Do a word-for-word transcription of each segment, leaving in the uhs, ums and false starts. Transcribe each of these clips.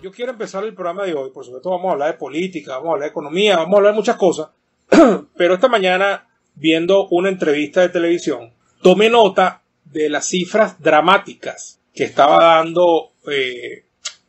Yo quiero empezar el programa de hoy, por supuesto vamos a hablar de política, vamos a hablar de economía, vamos a hablar de muchas cosas, pero esta mañana, viendo una entrevista de televisión, tomé nota de las cifras dramáticas que estaba dando eh,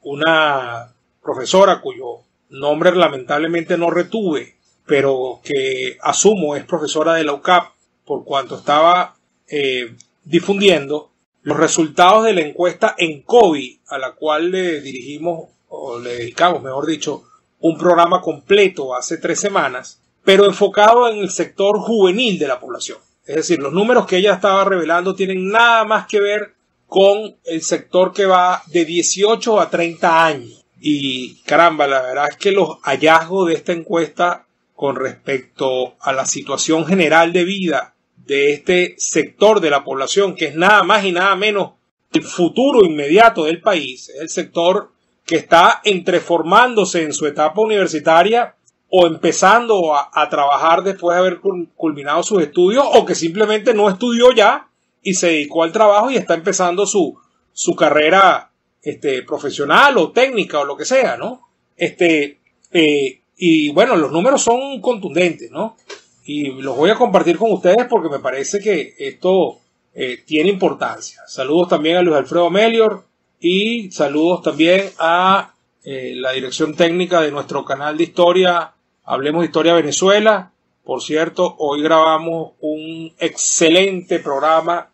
una profesora cuyo nombre lamentablemente no retuve, pero que asumo es profesora de la U C A P, por cuanto estaba eh, difundiendo los resultados de la encuesta en COVID, a la cual le dirigimos, o le dedicamos, mejor dicho, un programa completo hace tres semanas, pero enfocado en el sector juvenil de la población. Es decir, los números que ella estaba revelando tienen nada más que ver con el sector que va de dieciocho a treinta años. Y caramba, la verdad es que los hallazgos de esta encuesta con respecto a la situación general de vida de este sector de la población, que es nada más y nada menos el futuro inmediato del país, es el sector que está entre formándose en su etapa universitaria o empezando a, a trabajar después de haber culminado sus estudios, o que simplemente no estudió ya y se dedicó al trabajo y está empezando su, su carrera este, profesional o técnica o lo que sea, ¿no? Este, eh, y bueno, los números son contundentes, ¿no? Y los voy a compartir con ustedes porque me parece que esto eh, tiene importancia. Saludos también a Luis Alfredo Melior y saludos también a eh, la dirección técnica de nuestro canal de historia, Hablemos de Historia Venezuela. Por cierto, hoy grabamos un excelente programa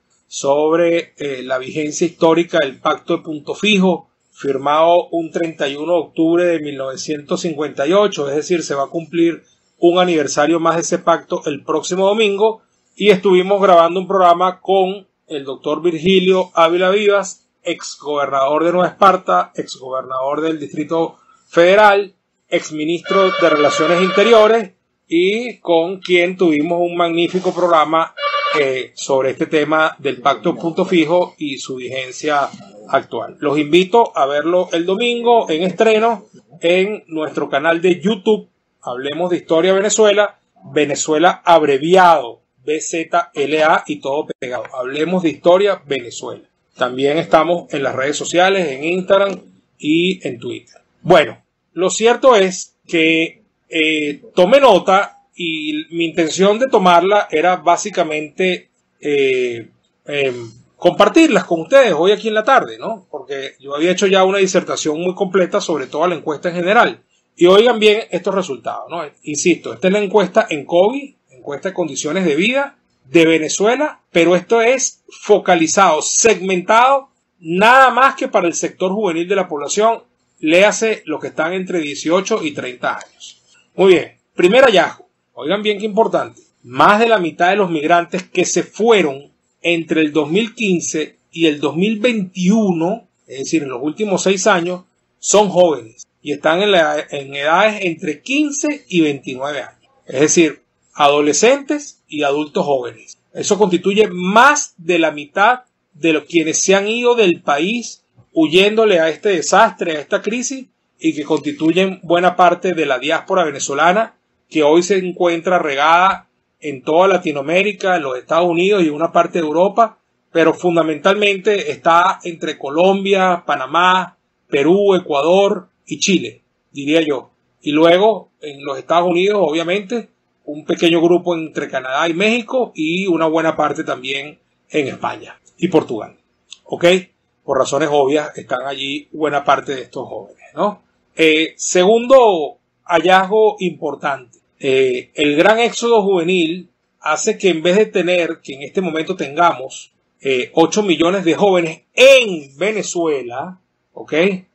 sobre eh, la vigencia histórica del Pacto de Punto Fijo, firmado un treinta y uno de octubre de mil novecientos cincuenta y ocho, es decir, se va a cumplir un aniversario más de ese pacto el próximo domingo, y estuvimos grabando un programa con el doctor Virgilio Ávila Vivas, exgobernador de Nueva Esparta, exgobernador del Distrito Federal, exministro de Relaciones Interiores, y con quien tuvimos un magnífico programa eh, sobre este tema del Pacto Punto Fijo y su vigencia actual. Los invito a verlo el domingo en estreno en nuestro canal de YouTube, Hablemos de Historia Venezuela, Venezuela abreviado, B Z L A y todo pegado. Hablemos de Historia Venezuela. También estamos en las redes sociales, en Instagram y en Twitter. Bueno, lo cierto es que eh, tomé nota y mi intención de tomarla era básicamente eh, eh, compartirlas con ustedes hoy aquí en la tarde, ¿no? Porque yo había hecho ya una disertación muy completa sobre toda la encuesta en general. Y oigan bien estos resultados, ¿no? Insisto, esta es la encuesta en COVID, encuesta de condiciones de vida de Venezuela, pero esto es focalizado, segmentado, nada más que para el sector juvenil de la población, léase los que están entre dieciocho y treinta años. Muy bien, primer hallazgo, oigan bien qué importante, más de la mitad de los migrantes que se fueron entre el dos mil quince y el dos mil veintiuno, es decir, en los últimos seis años, son jóvenes y están en, la, en edades entre quince y veintinueve años, es decir, adolescentes y adultos jóvenes. Eso constituye más de la mitad de los quienes se han ido del país huyéndole a este desastre, a esta crisis, y que constituyen buena parte de la diáspora venezolana que hoy se encuentra regada en toda Latinoamérica, en los Estados Unidos y una parte de Europa, pero fundamentalmente está entre Colombia, Panamá, Perú, Ecuador y Chile, diría yo. Y luego en los Estados Unidos, obviamente, un pequeño grupo entre Canadá y México y una buena parte también en España y Portugal. ¿Ok? Por razones obvias están allí buena parte de estos jóvenes, ¿no? Eh, segundo hallazgo importante. Eh, el gran éxodo juvenil hace que en vez de tener, que en este momento tengamos eh, ocho millones de jóvenes en Venezuela, ¿ok?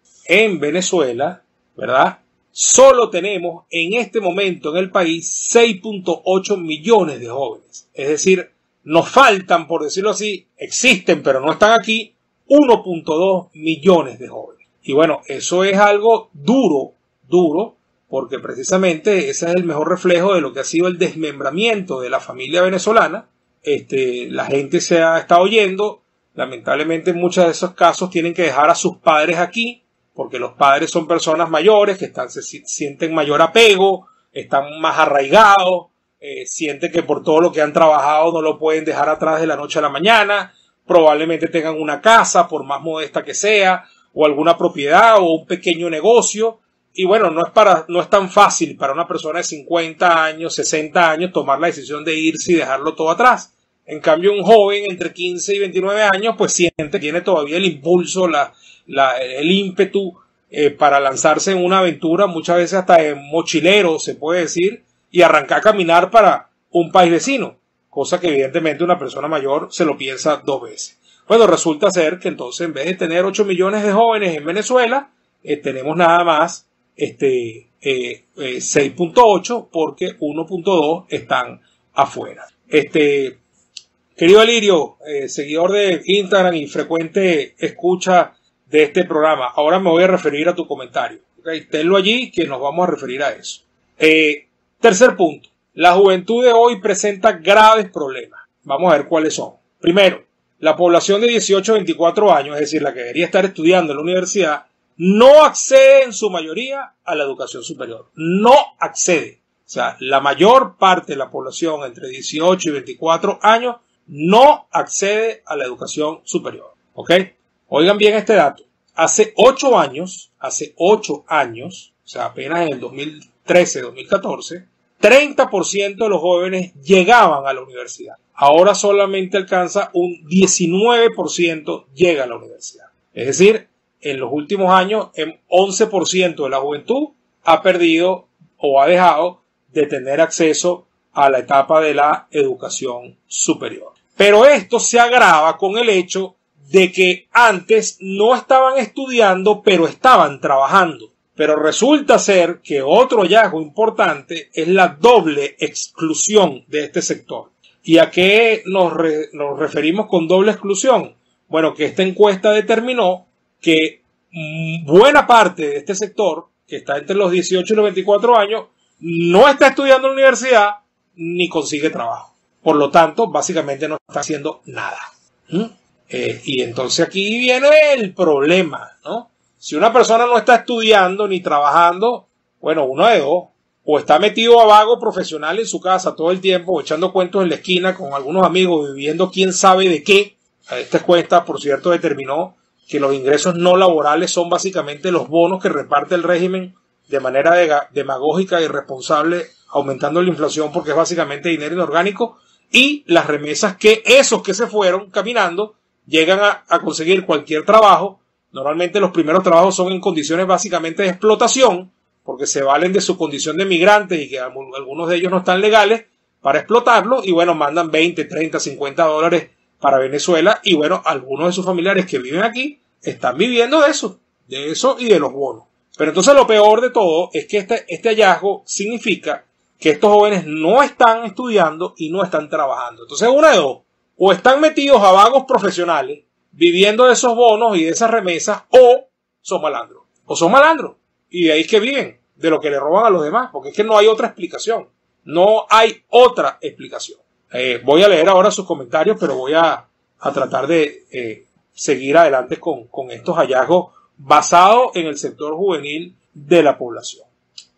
En Venezuela, ¿verdad? Solo tenemos en este momento en el país seis punto ocho millones de jóvenes. Es decir, nos faltan, por decirlo así, existen pero no están aquí, uno punto dos millones de jóvenes. Y bueno, eso es algo duro, duro, porque precisamente ese es el mejor reflejo de lo que ha sido el desmembramiento de la familia venezolana. Este, la gente se ha estado yendo, lamentablemente en muchos de esos casos tienen que dejar a sus padres aquí, porque los padres son personas mayores que están, se sienten mayor apego, están más arraigados, eh, sienten que por todo lo que han trabajado no lo pueden dejar atrás de la noche a la mañana, probablemente tengan una casa, por más modesta que sea, o alguna propiedad o un pequeño negocio. Y bueno, no es, para, no es tan fácil para una persona de cincuenta años, sesenta años tomar la decisión de irse y dejarlo todo atrás. En cambio, un joven entre quince y veintinueve años pues siente, tiene todavía el impulso, la, la, el ímpetu eh, para lanzarse en una aventura, muchas veces hasta en mochilero se puede decir, y arrancar a caminar para un país vecino, cosa que evidentemente una persona mayor se lo piensa dos veces. Bueno, resulta ser que entonces en vez de tener ocho millones de jóvenes en Venezuela, eh, tenemos nada más este eh, eh, seis punto ocho porque uno punto dos están afuera. Este, querido Alirio, eh, seguidor de Instagram y frecuente escucha de este programa, ahora me voy a referir a tu comentario. ¿Okay? Tenlo allí que nos vamos a referir a eso. Eh, tercer punto, la juventud de hoy presenta graves problemas. Vamos a ver cuáles son. Primero, la población de dieciocho a veinticuatro años, es decir, la que debería estar estudiando en la universidad, no accede en su mayoría a la educación superior. No accede. O sea, la mayor parte de la población entre dieciocho y veinticuatro años no accede a la educación superior. ¿Ok? Oigan bien este dato. Hace ocho años, hace ocho años, o sea, apenas en el dos mil trece, dos mil catorce, treinta por ciento de los jóvenes llegaban a la universidad. Ahora solamente alcanza un diecinueve por ciento llega a la universidad. Es decir, en los últimos años, el once por ciento de la juventud ha perdido o ha dejado de tener acceso a la etapa de la educación superior. Pero esto se agrava con el hecho de que antes no estaban estudiando, pero estaban trabajando. Pero resulta ser que otro hallazgo importante es la doble exclusión de este sector. ¿Y a qué nos, re, nos referimos con doble exclusión? Bueno, que esta encuesta determinó que buena parte de este sector, que está entre los dieciocho y los veinticuatro años, no está estudiando en la universidad ni consigue trabajo. Por lo tanto, básicamente no está haciendo nada. ¿Mm? Eh, y entonces aquí viene el problema, ¿no? Si una persona no está estudiando ni trabajando, bueno, uno de dos, o está metido a vago profesional en su casa todo el tiempo, o echando cuentos en la esquina con algunos amigos, viviendo quién sabe de qué. Esta encuesta, por cierto, determinó que los ingresos no laborales son básicamente los bonos que reparte el régimen de manera demagógica y irresponsable, aumentando la inflación porque es básicamente dinero inorgánico, y las remesas que esos que se fueron caminando llegan a, a conseguir cualquier trabajo. Normalmente los primeros trabajos son en condiciones básicamente de explotación, porque se valen de su condición de migrantes y que algunos de ellos no están legales para explotarlo, y bueno, mandan veinte, treinta, cincuenta dólares para Venezuela, y bueno, algunos de sus familiares que viven aquí están viviendo de eso, de eso y de los bonos. Pero entonces lo peor de todo es que este, este hallazgo significa que estos jóvenes no están estudiando y no están trabajando. Entonces una de dos, o están metidos a vagos profesionales, viviendo de esos bonos y de esas remesas, o son malandros, o son malandros, y de ahí es que viven, de lo que le roban a los demás, porque es que no hay otra explicación, no hay otra explicación. Eh, voy a leer ahora sus comentarios, pero voy a, a tratar de eh, seguir adelante con, con estos hallazgos basados en el sector juvenil de la población.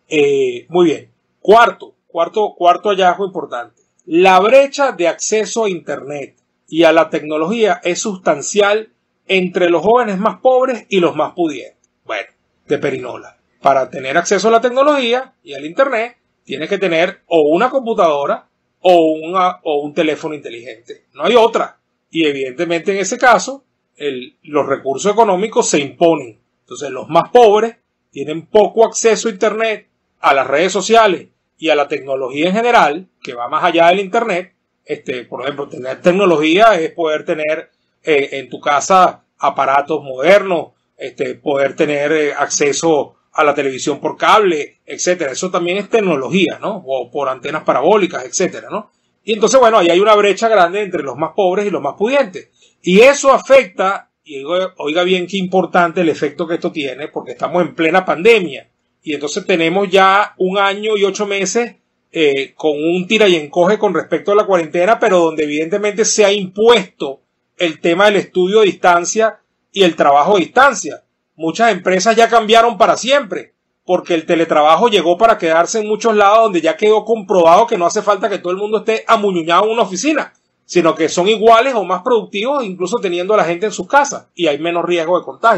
Eh, muy bien. Cuarto, cuarto, cuarto hallazgo importante. La brecha de acceso a Internet y a la tecnología es sustancial entre los jóvenes más pobres y los más pudientes. Bueno, de perinola. Para tener acceso a la tecnología y al Internet, tienes que tener o una computadora o, una, o un teléfono inteligente. No hay otra. Y evidentemente en ese caso, el, los recursos económicos se imponen. Entonces los más pobres tienen poco acceso a Internet, a las redes sociales y a la tecnología en general, que va más allá del Internet. Este, por ejemplo, tener tecnología es poder tener eh, en tu casa aparatos modernos, este, poder tener eh, acceso a la televisión por cable, etcétera. Eso también es tecnología, ¿no? O por antenas parabólicas, etcétera, ¿no? Y entonces, bueno, ahí hay una brecha grande entre los más pobres y los más pudientes. Y eso afecta, y oiga bien qué importante el efecto que esto tiene, porque estamos en plena pandemia. Y entonces tenemos ya un año y ocho meses eh, con un tira y encoge con respecto a la cuarentena, pero donde evidentemente se ha impuesto el tema del estudio a distancia y el trabajo a distancia. Muchas empresas ya cambiaron para siempre, porque el teletrabajo llegó para quedarse en muchos lados, donde ya quedó comprobado que no hace falta que todo el mundo esté amuñuñado en una oficina, sino que son iguales o más productivos, incluso teniendo a la gente en sus casas, y hay menos riesgo de contagio.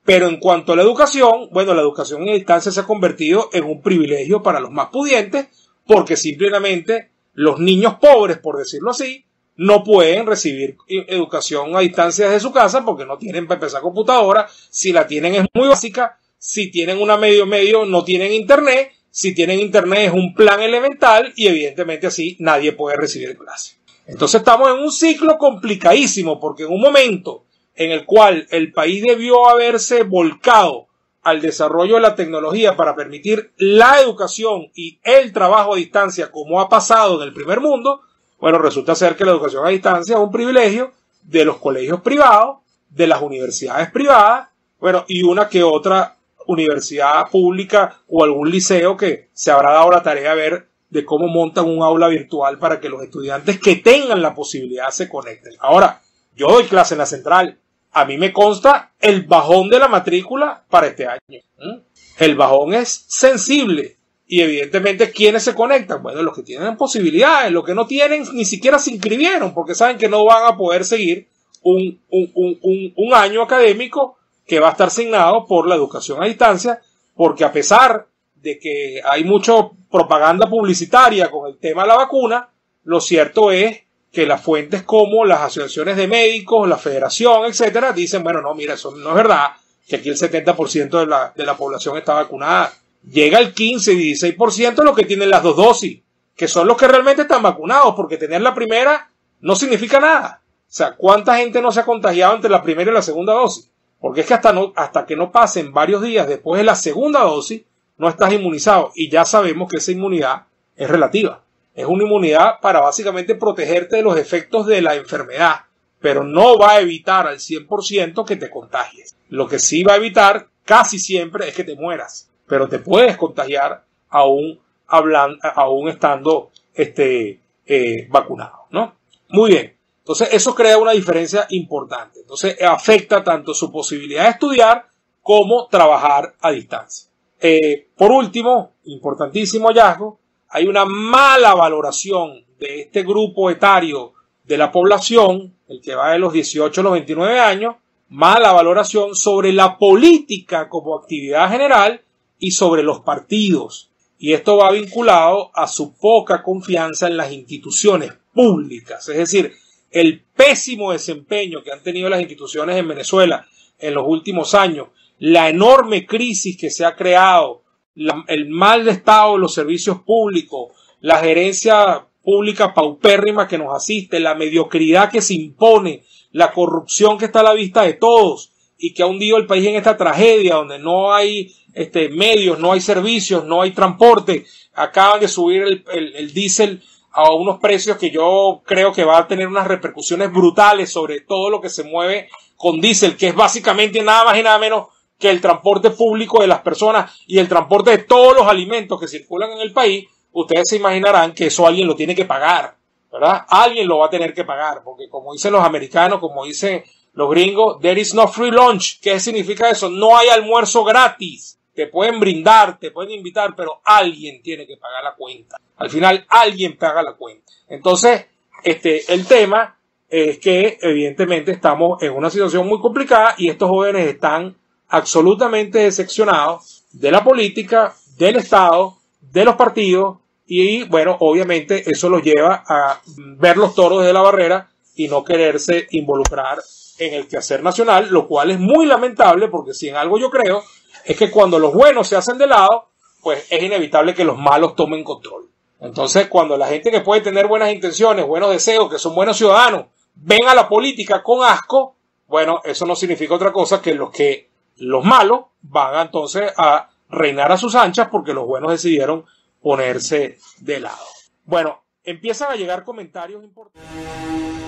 Pero en cuanto a la educación, bueno, la educación a distancia se ha convertido en un privilegio para los más pudientes, porque simplemente los niños pobres, por decirlo así, no pueden recibir educación a distancia desde su casa porque no tienen para empezar computadora. Si la tienen es muy básica. Si tienen una medio medio no tienen internet. Si tienen internet es un plan elemental y evidentemente así nadie puede recibir clase. Entonces estamos en un ciclo complicadísimo porque en un momento en el cual el país debió haberse volcado al desarrollo de la tecnología para permitir la educación y el trabajo a distancia como ha pasado en el primer mundo, bueno, resulta ser que la educación a distancia es un privilegio de los colegios privados, de las universidades privadas, bueno, y una que otra universidad pública o algún liceo que se habrá dado la tarea de ver de cómo montan un aula virtual para que los estudiantes que tengan la posibilidad se conecten. Ahora, yo doy clase en la central. A mí me consta el bajón de la matrícula para este año. ¿Mm? El bajón es sensible. Y evidentemente, ¿quiénes se conectan? Bueno, los que tienen posibilidades. Los que no tienen, ni siquiera se inscribieron porque saben que no van a poder seguir un, un, un, un, un año académico que va a estar asignado por la educación a distancia, porque a pesar de que hay mucha propaganda publicitaria con el tema de la vacuna, lo cierto es que las fuentes como las asociaciones de médicos, la federación, etcétera, dicen, bueno, no, mira, eso no es verdad, que aquí el setenta por ciento de la, de la población está vacunada. Llega el quince y dieciséis por ciento los que tienen las dos dosis, que son los que realmente están vacunados, porque tener la primera no significa nada. O sea, ¿cuánta gente no se ha contagiado entre la primera y la segunda dosis? Porque es que hasta, no, hasta que no pasen varios días después de la segunda dosis, no estás inmunizado. Y ya sabemos que esa inmunidad es relativa. Es una inmunidad para básicamente protegerte de los efectos de la enfermedad, pero no va a evitar al cien por ciento que te contagies. Lo que sí va a evitar casi siempre es que te mueras, pero te puedes contagiar aún, hablando, aún estando este, eh, vacunado, ¿no? Muy bien. Entonces eso crea una diferencia importante. Entonces afecta tanto su posibilidad de estudiar como trabajar a distancia. Eh, por último, importantísimo hallazgo, hay una mala valoración de este grupo etario de la población, el que va de los dieciocho a los veintinueve años, mala valoración sobre la política como actividad general y sobre los partidos. Y esto va vinculado a su poca confianza en las instituciones públicas. Es decir, el pésimo desempeño que han tenido las instituciones en Venezuela en los últimos años, la enorme crisis que se ha creado, La, el mal estado de los servicios públicos, la gerencia pública paupérrima que nos asiste, la mediocridad que se impone, la corrupción que está a la vista de todos y que ha hundido el país en esta tragedia donde no hay este, medios, no hay servicios, no hay transporte. Acaban de subir el, el, el diésel a unos precios que yo creo que va a tener unas repercusiones brutales sobre todo lo que se mueve con diésel, que es básicamente nada más y nada menos que el transporte público de las personas y el transporte de todos los alimentos que circulan en el país. Ustedes se imaginarán que eso alguien lo tiene que pagar, ¿verdad? Alguien lo va a tener que pagar, porque como dicen los americanos, como dicen los gringos, there is no free lunch. ¿Qué significa eso? No hay almuerzo gratis. Te pueden brindar, te pueden invitar, pero alguien tiene que pagar la cuenta. Al final, alguien paga la cuenta. Entonces, este, el tema es que evidentemente estamos en una situación muy complicada y estos jóvenes están absolutamente decepcionados de la política, del Estado, de los partidos y bueno, obviamente eso los lleva a ver los toros desde la barrera y no quererse involucrar en el quehacer nacional, lo cual es muy lamentable porque si en algo yo creo es que cuando los buenos se hacen de lado, pues es inevitable que los malos tomen control. Entonces cuando la gente que puede tener buenas intenciones, buenos deseos, que son buenos ciudadanos, ven a la política con asco, bueno, eso no significa otra cosa que los que los malos van entonces a reinar a sus anchas porque los buenos decidieron ponerse de lado. Bueno, empiezan a llegar comentarios importantes.